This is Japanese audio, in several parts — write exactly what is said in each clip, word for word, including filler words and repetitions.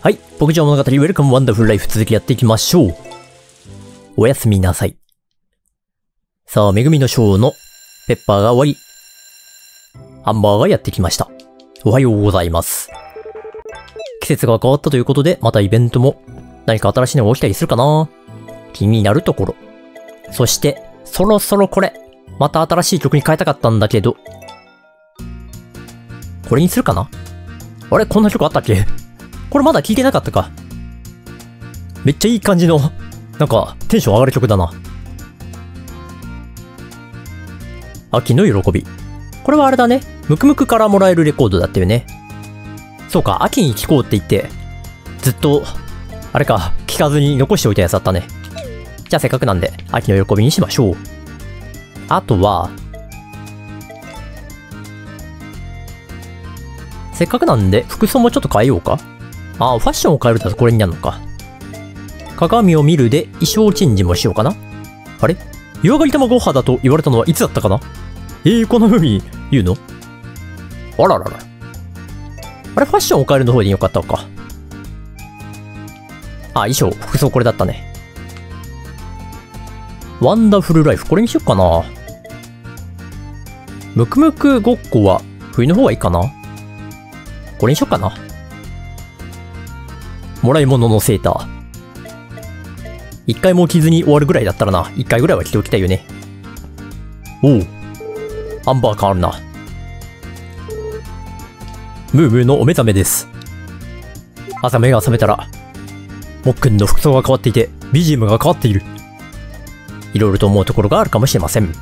はい。牧場物語、ウェルカムワンダフルライフ続きやっていきましょう。おやすみなさい。さあ、めぐみのショーのペッパーが終わり、アンバーがやってきました。おはようございます。季節が変わったということで、またイベントも何か新しいのが起きたりするかな？気になるところ。そして、そろそろこれ、また新しい曲に変えたかったんだけど、これにするかな？あれ？こんな曲あったっけ？これまだ聴いてなかったか。めっちゃいい感じの、なんか、テンション上がる曲だな。秋の喜び。これはあれだね。ムクムクからもらえるレコードだったよね。そうか、秋に聴こうって言って、ずっと、あれか、聴かずに残しておいたやつだったね。じゃあせっかくなんで、秋の喜びにしましょう。あとは、せっかくなんで、服装もちょっと変えようか。ああ、ファッションを変えるとこれになるのか。鏡を見るで衣装チェンジもしようかな。あれ？湯上がり卵肌と言われたのはいつだったかな？えー、こんな風に言うの？あららら。あれ、ファッションを変えるの方でよかったのか。あ、衣装、服装これだったね。ワンダフルライフ、これにしよっかな。ムクムクごっこは冬の方がいいかな。これにしよっかな。もらい物のセーター。一回も着ずに終わるぐらいだったらな、一回ぐらいは着ておきたいよね。おう。アンバー感あるな。ムームーのお目覚めです。朝目が覚めたら、もっくんの服装が変わっていて、ビージーエム が変わっている。いろいろと思うところがあるかもしれません。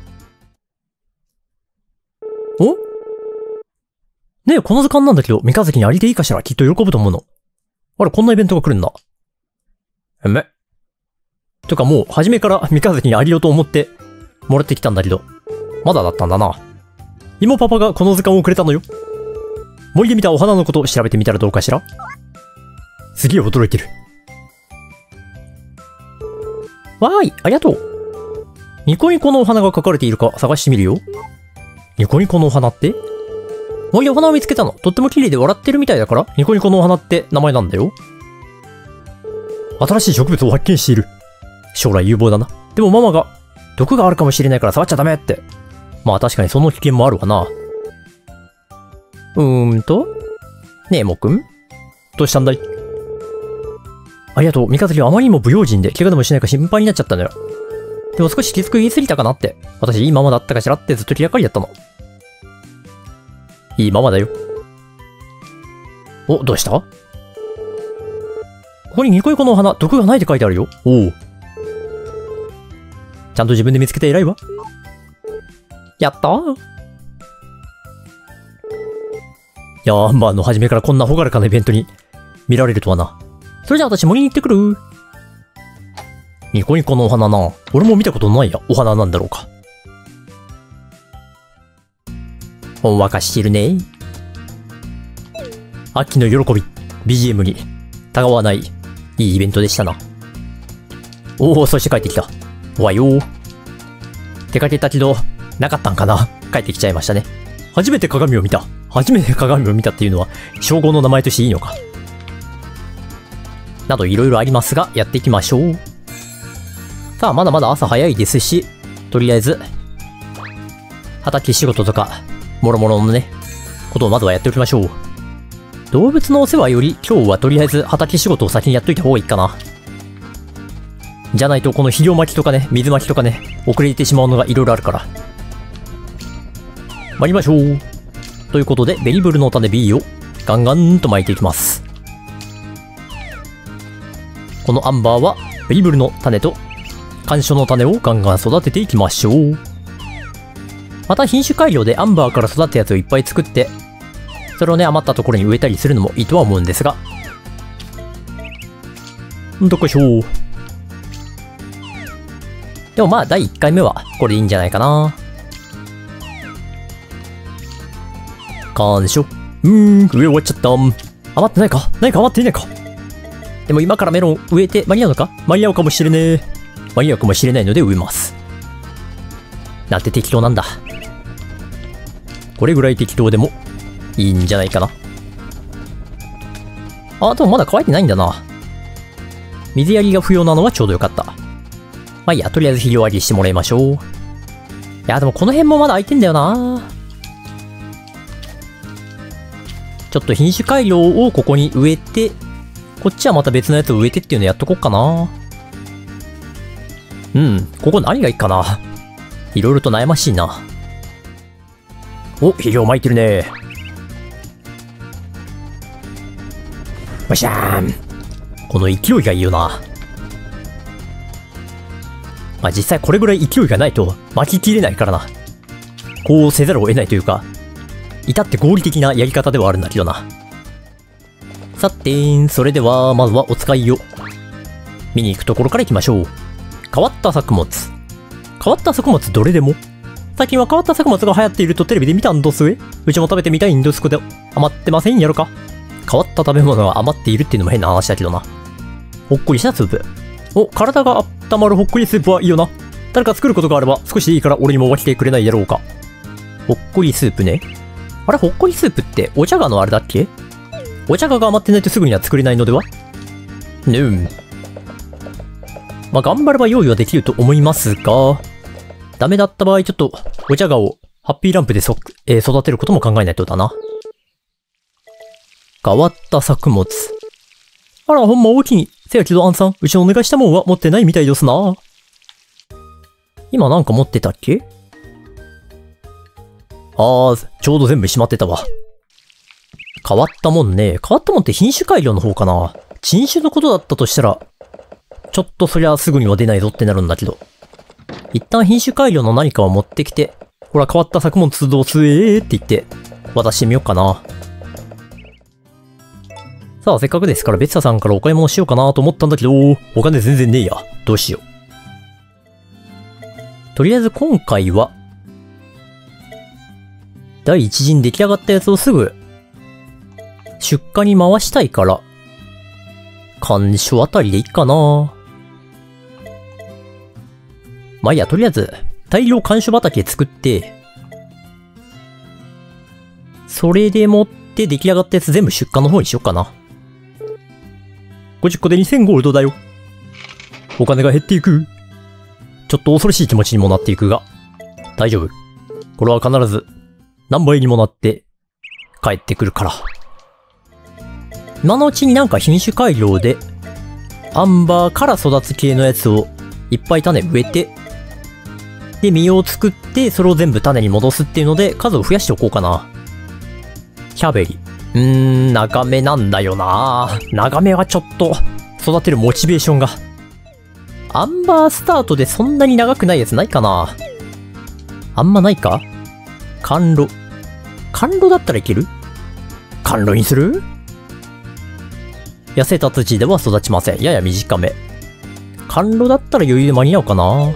お？ねえ、この時間なんだけど、三日月にありでいいかしら？きっと喜ぶと思うの。あれ、こんなイベントが来るんだ。えめ。とかもう、初めから三日月にありよと思って、もらってきたんだけど、まだだったんだな。妹パパがこの図鑑をくれたのよ。森で見たお花のことを調べてみたらどうかしら？すげえ驚いてる。わーい、ありがとう。ニコニコのお花が描かれているか探してみるよ。ニコニコのお花って？森でお花を見つけたの。とっても綺麗で笑ってるみたいだから、ニコニコのお花って名前なんだよ。新しい植物を発見している。将来有望だな。でもママが、毒があるかもしれないから触っちゃダメって。まあ確かにその危険もあるわな。うーんと。ねえ、もくん？どうしたんだい？ありがとう。三日月はあまりにも不用心で、怪我でもしないか心配になっちゃったのよ。でも少しきつく言い過ぎたかなって。私いいママだったかしらってずっと気がかりだったの。いいママだよ。お、どうした？ここにニコニコのお花、毒がないって書いてあるよ。おお。ちゃんと自分で見つけて偉いわ。やったー。いやー、アンバーの初めからこんな朗らかなイベントに見られるとはな。それじゃあ私森に行ってくる。ニコニコのお花な。俺も見たことないや。お花なんだろうか。ほんわかしてるね。秋の喜び、ビージーエム に、たがわない、いいイベントでしたな。おお、そして帰ってきた。おはよう。出かけたけど、なかったんかな。帰ってきちゃいましたね。初めて鏡を見た。初めて鏡を見たっていうのは、称号の名前としていいのか。などいろいろありますが、やっていきましょう。さあ、まだまだ朝早いですし、とりあえず、畑仕事とか、もろもろのね、ことをまずはやっておきましょう。動物のお世話より今日はとりあえず畑仕事を先にやっといた方がいいかな。じゃないとこの肥料巻きとかね、水巻きとかね、遅れてしまうのがいろいろあるから。参りましょう。ということで、ベリブルの種 B をガンガンと巻いていきます。このアンバーはベリブルの種と甘蔗の種をガンガン育てていきましょう。また品種改良でアンバーから育ったやつをいっぱい作って、それをね、余ったところに植えたりするのもいいとは思うんですが。どこしょう。でもまあ、だいいっかいめはこれでいいんじゃないかな。甘蔗。うーん、植え終わっちゃった。余ってないか？何か余っていないか？でも今からメロン植えて間に合うのか？間に合うかもしれねえ。間に合うかもしれないので植えます。なんて適当なんだ。これぐらい適当でもいいんじゃないかな。 あ、でもまだ乾いてないんだな。水やりが不要なのはちょうどよかった。まあいいや、とりあえず肥料ありしてもらいましょう。いや、でもこの辺もまだ空いてんだよな。ちょっと品種改良をここに植えて、こっちはまた別のやつを植えてっていうのやっとこっかな。うん、ここ何がいいかな。いろいろと悩ましいな。お、肥料撒いてるね。バシャーン。この勢いがいいよな。まあ実際これぐらい勢いがないと巻ききれないからな。こうせざるを得ないというか、至って合理的なやり方ではあるんだけどな。さて、それではまずはお使いを見に行くところから行きましょう。変わった作物。変わった作物どれでも。最近は変わった作物が流行っているとテレビで見たんどすえ。うちも食べてみたいんどすけど、余ってませんやろか。変わった食べ物が余っているっていうのも変な話だけどな。ほっこりしたスープ。お、体が温まるほっこりスープはいいよな。誰か作ることがあれば少しでいいから俺にも分けてくれないやろうか。ほっこりスープね。あれ、ほっこりスープってお茶がのあれだっけ？お茶がが余ってないとすぐには作れないのでは？ぬん。まあ、頑張れば用意はできると思いますが、ダメだった場合ちょっとお茶がをハッピーランプでそ、えー、育てることも考えないとだな。変わった作物。あら、ほんま大きい。せやけど、アンさん、うちのお願いしたもんは持ってないみたいですな。今なんか持ってたっけ？あー、ちょうど全部しまってたわ。変わったもんね。変わったもんって品種改良の方かな。新種のことだったとしたら、ちょっとそりゃすぐには出ないぞってなるんだけど。一旦品種改良の何かを持ってきて、ほら変わった作物どうすえーって言って、渡してみようかな。さあ、せっかくですから、ベッサさんからお買い物しようかなと思ったんだけど、お金全然ねえや。どうしよう。とりあえず今回は、第一陣出来上がったやつをすぐ、出荷に回したいから、鑑賞あたりでいいかな。まあいいや、とりあえず、大量鑑賞畑作って、それでもって出来上がったやつ全部出荷の方にしよっかな。ごじゅっこでにせんゴールドだよ。お金が減っていく。ちょっと恐ろしい気持ちにもなっていくが、大丈夫。これは必ず何倍にもなって帰ってくるから。今のうちになんか品種改良で、アンバーから育つ系のやつをいっぱい種植えて、で、実を作って、それを全部種に戻すっていうので、数を増やしておこうかな。キャベリ。うーん、長めなんだよな。長めはちょっと、育てるモチベーションが。アンバースタートでそんなに長くないやつないかな。あんまないか？甘露。甘露だったらいける？甘露にする？痩せた土では育ちません。やや短め。甘露だったら余裕で間に合うかな。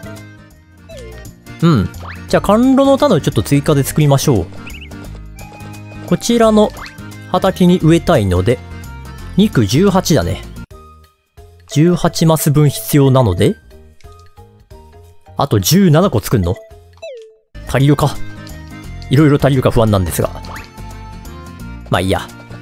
うん。じゃあ甘露の種をちょっと追加で作りましょう。こちらの畑に植えたいので、肉じゅうはちだね。じゅうはちマス分必要なので、あとじゅうななこ作んの？足りるか？いろいろ足りるか不安なんですが。まあいいや。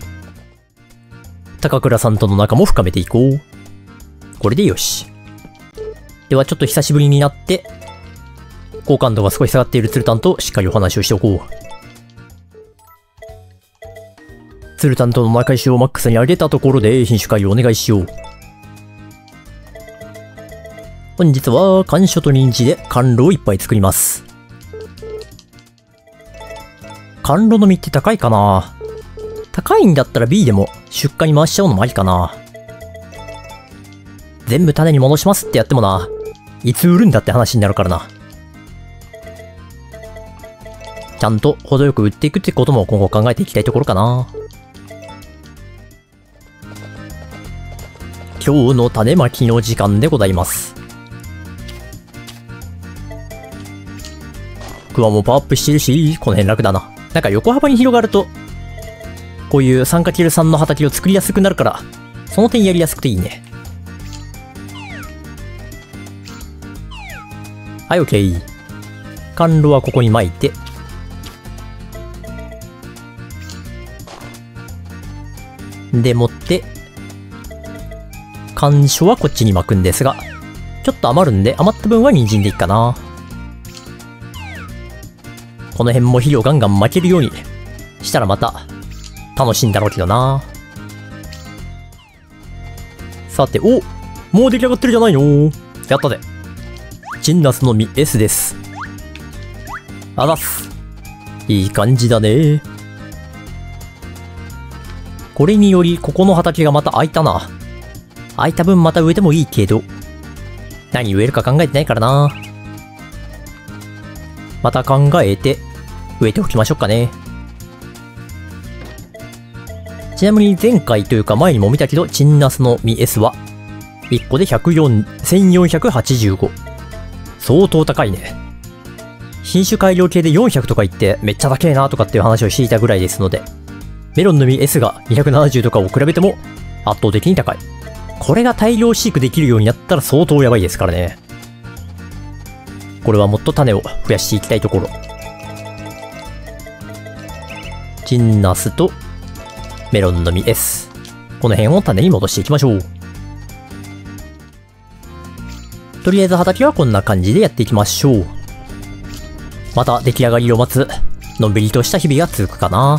高倉さんとの仲も深めていこう。これでよし。ではちょっと久しぶりになって、好感度が少し下がっているツルタンとしっかりお話をしておこう。ツルタンとの仲良しをマックスに上げたところで品種改良お願いしよう。本日は甘薯と人参で甘露をいっぱい作ります。甘露の実って高いかな？高いんだったら B でも出荷に回しちゃうのもありかな。全部種に戻しますってやってもな、いつ売るんだって話になるからな。ちゃんと程よく売っていくってことも今後考えていきたいところかな。今日の種まきの時間でございます。クワもパワーアップしてるし、この辺楽だな。なんか横幅に広がると、こういう さんかけるさん の畑を作りやすくなるから、その点やりやすくていいね。はい、オッケー。甘露はここに巻いて、 でもって、甘薯はこっちに巻くんですが、ちょっと余るんで、余った分は人参でいいかな。この辺も肥料ガンガン巻けるようにしたらまた楽しいんだろうけどな。さて、お、もう出来上がってるじゃないの。やったで。チンナスの実 S です。あざっす。いい感じだね。これにより、ここの畑がまた空いたな。空いた分また植えてもいいけど、何植えるか考えてないからな。また考えて、植えておきましょうかね。ちなみに前回というか前にも見たけど、チンナスの実 S は、いっこでひゃくよん、せんよんひゃくはちじゅうご。相当高いね。品種改良系でよんひゃくとか言ってめっちゃ高えなとかっていう話をしていたぐらいですので、メロンの実 S がにひゃくななじゅうとかを比べても圧倒的に高い。これが大量飼育できるようになったら相当やばいですからね。これはもっと種を増やしていきたいところ。チンナスとメロンの実 S。この辺を種に戻していきましょう。とりあえず畑はこんな感じでやっていきましょう。また出来上がりを待つ、のんびりとした日々が続くかな。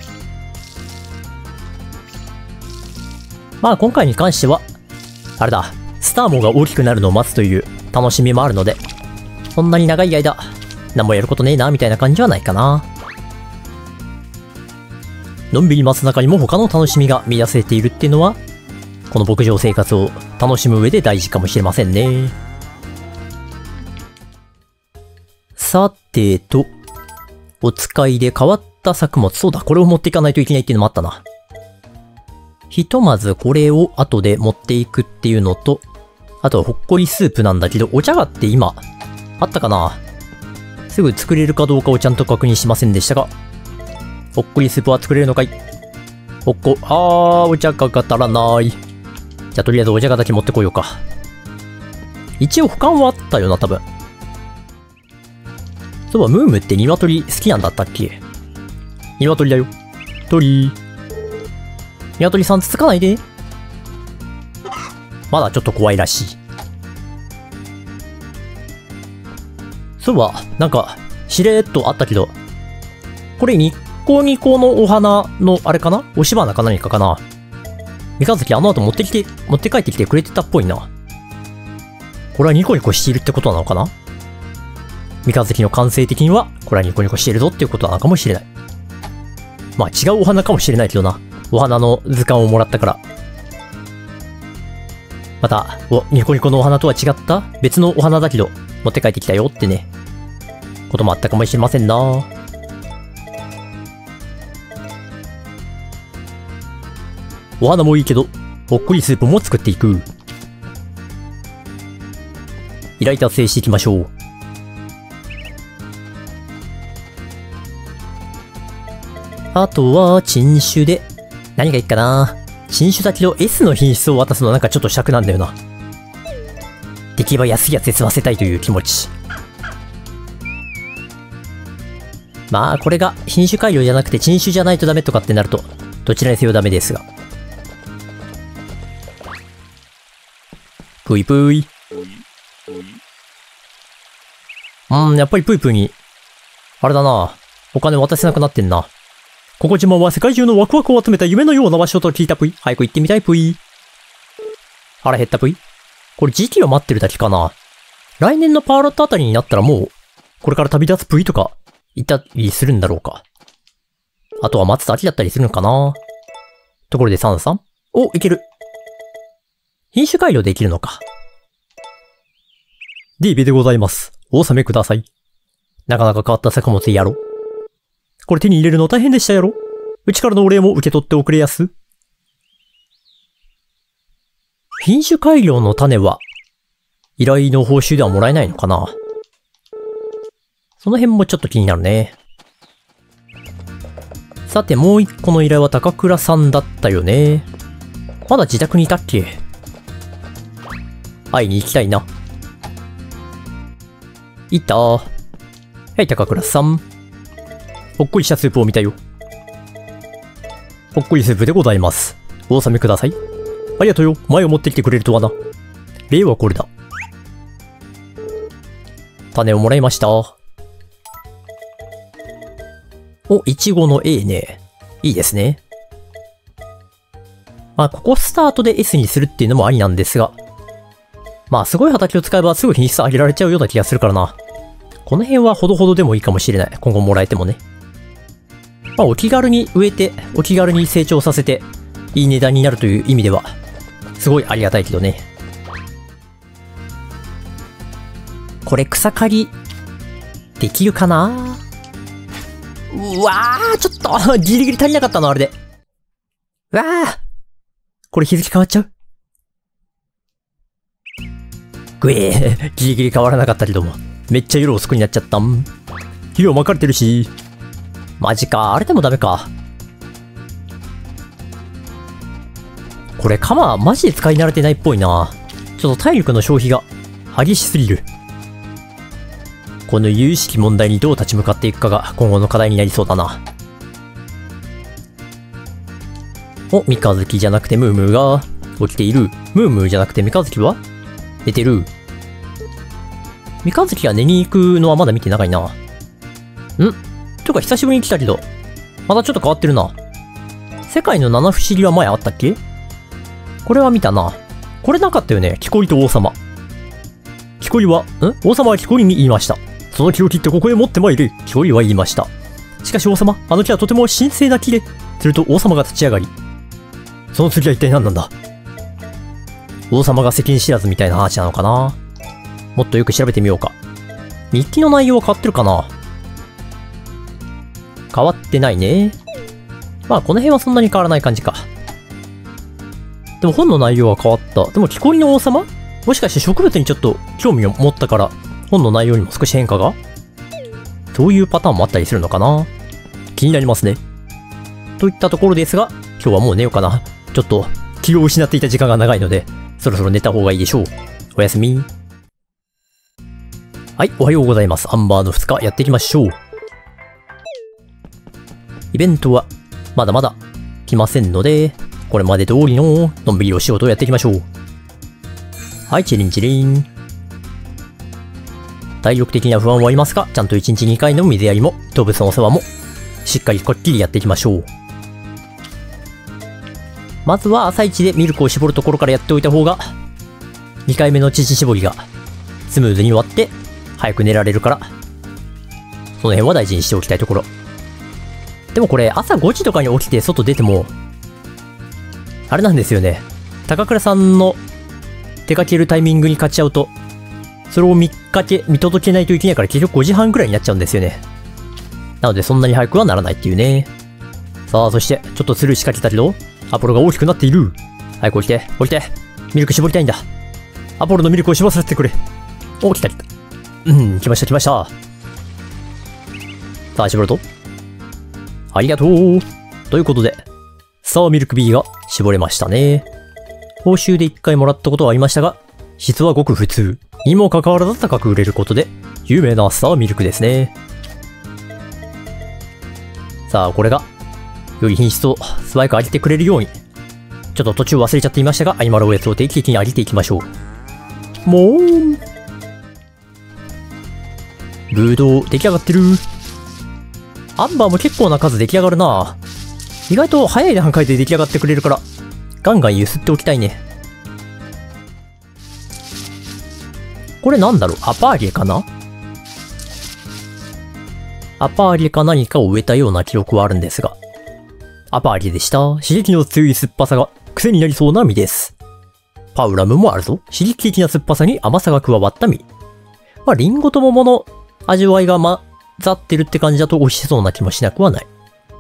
まあ今回に関しては、あれだ、スターモが大きくなるのを待つという楽しみもあるので、そんなに長い間、何もやることねえな、みたいな感じはないかな。のんびり待つ中にも他の楽しみが見出せているっていうのは、この牧場生活を楽しむ上で大事かもしれませんね。さてと、お使いで変わった作物、そうだ、これを持っていかないといけないっていうのもあったな。ひとまずこれを後で持っていくっていうのと、あとはほっこりスープなんだけど、お茶がって今、あったかな？すぐ作れるかどうかをちゃんと確認しませんでしたが、ほっこりスープは作れるのかい？ほっこ、あー、お茶がが足らない。じゃあとりあえずお茶がだけ持ってこようか。一応保管はあったよな、多分。そういえば、ムームって鶏好きなんだったっけ？鶏だよ。鳥。鶏さんつつかないで。まだちょっと怖いらしい。そういえば、なんか、しれーっとあったけど、これニッコニコのお花の、あれかな？押し花か何かかな？三日月あの後持ってきて、持って帰ってきてくれてたっぽいな。これはニコニコしているってことなのかな？三日月の感性的には、これはニコニコしているぞっていうことなのかもしれない。まあ違うお花かもしれないけどな。お花の図鑑をもらったから。また、お、ニコニコのお花とは違った別のお花だけど、持って帰ってきたよってね。こともあったかもしれませんな。お花もいいけど、ほっこりスープも作っていく。依頼達成していきましょう。あとは、珍種で、何がいいかな。新種だけど S の品質を渡すのなんかちょっと尺なんだよな。できれば安いやつで済ませたいという気持ち。まあこれが品種改良じゃなくて珍種じゃないとダメとかってなると、どちらにせよダメですが。ぷいぷい。うん、やっぱりぷいぷいに、あれだな。お金渡せなくなってんな。ここ島は世界中のワクワクを集めた夢のような場所と聞いたぷい。早く行ってみたいぷい。腹減ったぷい。これ時期を待ってるだけかな。来年のパーロットあたりになったらもう、これから旅立つぷいとか、いたりするんだろうか。あとは待つだけだったりするのかな。ところでサンさん。お、いける。品種改良できるのか。ディービでございます。お納めください。なかなか変わった作物やろ。これ手に入れるの大変でしたやろ。うちからのお礼も受け取っておくれやす。品種改良の種は、依頼の報酬ではもらえないのかな。その辺もちょっと気になるね。さてもう一個の依頼は高倉さんだったよね。まだ自宅にいたっけ？会いに行きたいな。いた。はい、高倉さん。ほっこりしたスープを見たよ。ほっこりスープでございます。 お納めください。ありがとうよ。前を持ってきてくれるとはな。例はこれだ。種をもらいました。お、いちごの A ね。いいですね。まあ、ここスタートで S にするっていうのもありなんですが。まあ、すごい畑を使えばすぐ品質上げられちゃうような気がするからな。この辺はほどほどでもいいかもしれない。今後もらえてもね。まあ、お気軽に植えて、お気軽に成長させて、いい値段になるという意味では、すごいありがたいけどね。これ草刈り、できるかな？うわー、ちょっと、ギリギリ足りなかったの、あれで。うわー、これ日付変わっちゃう？ぐえー、ギリギリ変わらなかったけども。めっちゃ夜遅くになっちゃったん。肥料巻かれてるし。マジか、あれでもダメか。これ、鎌、マジで使い慣れてないっぽいな。ちょっと体力の消費が激しすぎる。この有意識問題にどう立ち向かっていくかが今後の課題になりそうだな。お、三日月じゃなくてムームーが起きている。ムームーじゃなくて三日月は寝てる。三日月が寝に行くのはまだ見てないな。ん？とか久しぶりに来たけど、またちょっと変わってるな。世界の七不思議は前あったっけ？これは見たな。これなかったよね。木こりと王様。木こりは、ん？王様は木こりに言いました。その木を切ってここへ持ってまいれ。木こりは言いました。しかし王様、あの木はとても神聖な木で。すると王様が立ち上がり。その次は一体何なんだ？王様が世間知らずみたいな話なのかな？もっとよく調べてみようか。日記の内容は変わってるかな？変わってないね。まあこの辺はそんなに変わらない感じか。でも本の内容は変わった。でも木こりの王様？もしかして植物にちょっと興味を持ったから本の内容にも少し変化が？そういうパターンもあったりするのかな？気になりますね。といったところですが、今日はもう寝ようかな。ちょっと気を失っていた時間が長いので、そろそろ寝た方がいいでしょう。おやすみ。はい、おはようございます。アンバーのふつかやっていきましょう。イベントはまだまだ来ませんので、これまで通りののんびりお仕事をやっていきましょう。はい、チリンチリン。体力的な不安はありますが、ちゃんといちにちにかいの水やりも、動物のお世話も、しっかりこっきりやっていきましょう。まずは朝一でミルクを絞るところからやっておいた方が、にかいめの乳搾りがスムーズに終わって、早く寝られるから、その辺は大事にしておきたいところ。でもこれ、朝ごじとかに起きて外出ても、あれなんですよね。高倉さんの出かけるタイミングに買っちゃうと、それを見かけ、見届けないといけないから結局ごじはんくらいになっちゃうんですよね。なのでそんなに早くはならないっていうね。さあ、そして、ちょっとスルー仕掛けたけど、アポロが大きくなっている。早く起きて、起きて。ミルク絞りたいんだ。アポロのミルクを絞らせてくれ。お、来た来た。うん、来ました来ました。さあ、絞ると。ありがとう。ということで、さあ、ミルク B が絞れましたね。報酬でいっかいもらったことはありましたが、質はごく普通。にもかかわらず高く売れることで、有名なスターミルクですね。さあ、これが、より品質を素早く上げてくれるように、ちょっと途中忘れちゃっていましたが、アニマルオーエスを定期的に上げていきましょう。もーん。ブドウ、出来上がってる。アンバーも結構な数出来上がるな。意外と早い段階で出来上がってくれるから、ガンガン揺すっておきたいね。これなんだろう、アパーリエかな？アパーリエか何かを植えたような記録はあるんですが。アパーリエでした。刺激の強い酸っぱさが癖になりそうな実です。パウラムもあるぞ。刺激的な酸っぱさに甘さが加わった実。まあ、リンゴと桃の味わいが混ざってるって感じだと美味しそうな気もしなくはない。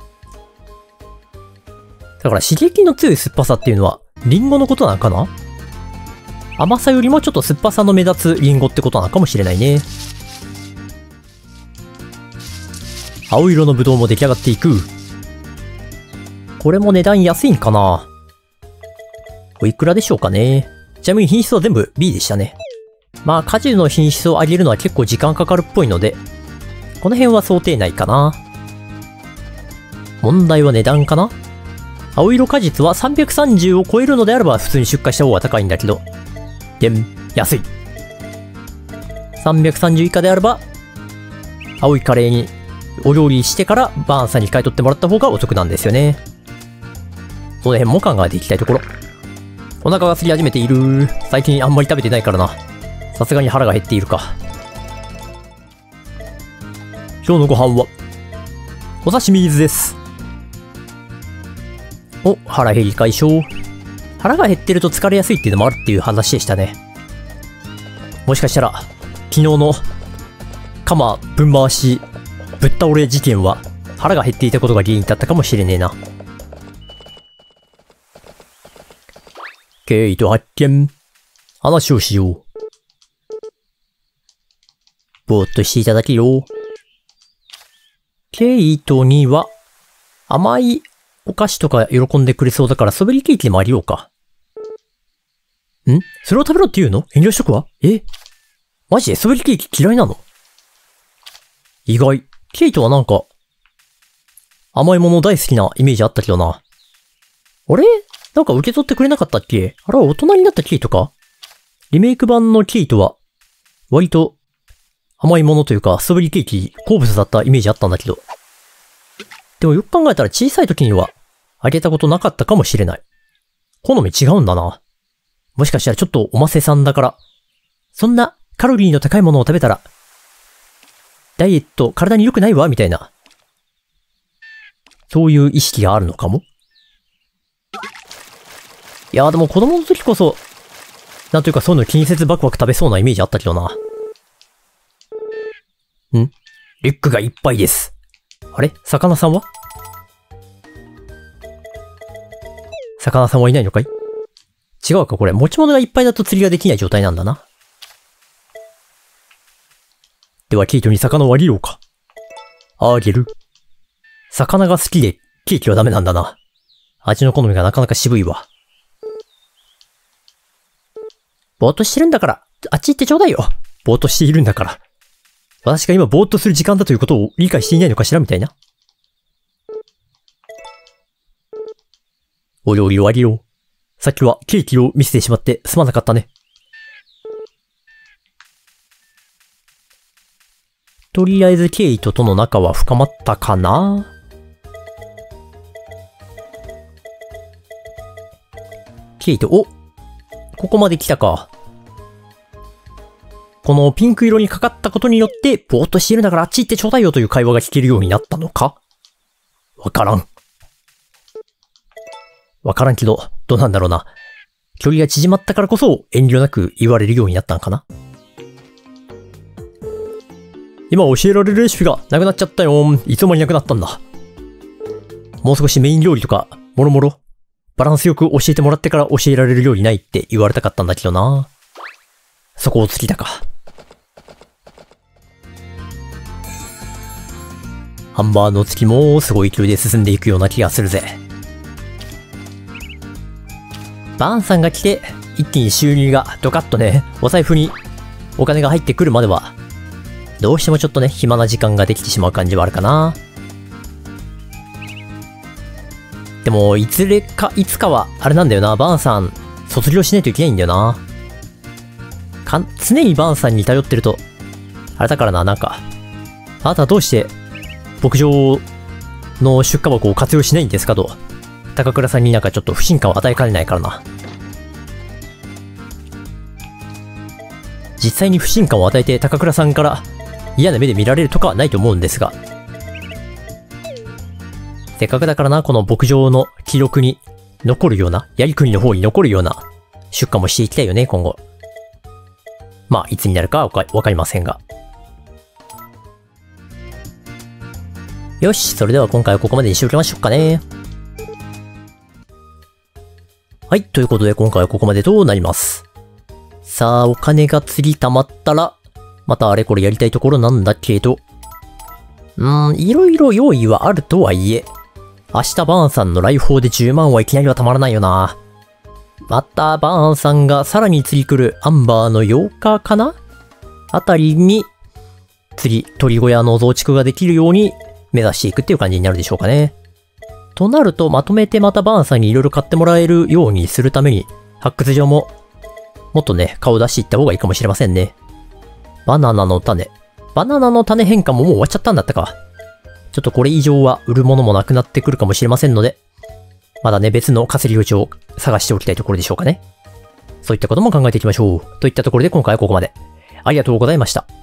だから刺激の強い酸っぱさっていうのは、リンゴのことなのかな？甘さよりもちょっと酸っぱさの目立つリンゴってことなのかもしれないね。青色のブドウも出来上がっていく。これも値段安いんかな？おいくらでしょうかね。ちなみに品質は全部 ビー でしたね。まあ果汁の品質を上げるのは結構時間かかるっぽいので、この辺は想定内かな。問題は値段かな？ 青色果実はさんびゃくさんじゅうを超えるのであれば普通に出荷した方が高いんだけど。でん、安い。さんびゃくさんじゅう以下であれば、青いカレーにお料理してからバーンさんに買い取ってもらった方がお得なんですよね。その辺も考えていきたいところ。お腹が空き始めている。最近あんまり食べてないからな。さすがに腹が減っているか。今日のご飯は、お刺身です。お、腹減り解消。腹が減ってると疲れやすいっていうのもあるっていう話でしたね。もしかしたら、昨日の、鎌ぶん回し、ぶっ倒れ事件は、腹が減っていたことが原因だったかもしれねえな。ケイト発見。話をしよう。ぼーっとしていただけよ。ケイトには、甘いお菓子とか喜んでくれそうだから、そべりケーキでもありようか。ん？それを食べろって言うの？遠慮しとくわ。え？マジでそべりケーキ嫌いなの？意外。ケイトはなんか、甘いもの大好きなイメージあったけどな。あれ？なんか受け取ってくれなかったっけ？あれは大人になったケイトか？リメイク版のケイトは、割と甘いものというか、ストロベリーケーキ好物だったイメージあったんだけど。でもよく考えたら小さい時にはあげたことなかったかもしれない。好み違うんだな。もしかしたらちょっとおませさんだから、そんなカロリーの高いものを食べたら、ダイエット体に良くないわみたいな。そういう意識があるのかも。いやーでも子供の時こそ、なんというかそういうの気にせずバクバク食べそうなイメージあったけどな。ん？リュックがいっぱいです。あれ？魚さんは？魚さんはいないのかい？違うかこれ。持ち物がいっぱいだと釣りができない状態なんだな。ではケイトに魚をあげようか。あげる。魚が好きでケーキはダメなんだな。味の好みがなかなか渋いわ。ぼーっとしてるんだから、あっち行ってちょうだいよ。ぼーっとしているんだから。私が今ぼーっとする時間だということを理解していないのかしらみたいな。お料理をあげよう。さっきはケーキを見せてしまってすまなかったね。とりあえずケイトとの仲は深まったかな？ケイト、お！ここまで来たか。このピンク色にかかったことによって、ぼーっとしているんだからあっち行ってちょうだいよという会話が聞けるようになったのか？わからん。わからんけど、どうなんだろうな。距離が縮まったからこそ遠慮なく言われるようになったんかな。今教えられるレシピがなくなっちゃったよ。いつの間になくなったんだ。もう少しメイン料理とか、もろもろ、バランスよく教えてもらってから教えられるようにないって言われたかったんだけどな。そこを突きたか。ハンバーの月もすごい勢いで進んでいくような気がするぜ。バーンさんが来て、一気に収入がドカッとね、お財布にお金が入ってくるまでは、どうしてもちょっとね、暇な時間ができてしまう感じはあるかな。でも、いずれか、いつかは、あれなんだよな、バーンさん、卒業しないといけないんだよな。かん、常にバーンさんに頼ってると、あれだからな、なんか、あなたはどうして、牧場の出荷箱を活用しないんですかと、高倉さんになんかちょっと不信感を与えかねないからな。実際に不信感を与えて高倉さんから嫌な目で見られるとかはないと思うんですが、せっかくだからな、この牧場の記録に残るような、やりくりの方に残るような出荷もしていきたいよね、今後。まあ、いつになるかはわかりませんが。よし、それでは今回はここまでにしておきましょうかね。はい、ということで今回はここまでとなります。さあ、お金が次貯まったら、またあれこれやりたいところなんだけど、うーん、いろいろ用意はあるとはいえ、明日バーンさんの来訪でじゅうまんはいきなりはたまらないよな。またバーンさんがさらに次来るアンバーのようかかなあたりに、次鳥小屋の増築ができるように目指していくっていう感じになるでしょうかね。 となると、まとめてまたバーンさんにいろいろ買ってもらえるようにするために、発掘場も、もっとね、顔出していった方がいいかもしれませんね。バナナの種。バナナの種変化ももう終わっちゃったんだったか。ちょっとこれ以上は売るものもなくなってくるかもしれませんので、まだね、別の稼ぎ口を探しておきたいところでしょうかね。そういったことも考えていきましょう。といったところで今回はここまで。ありがとうございました。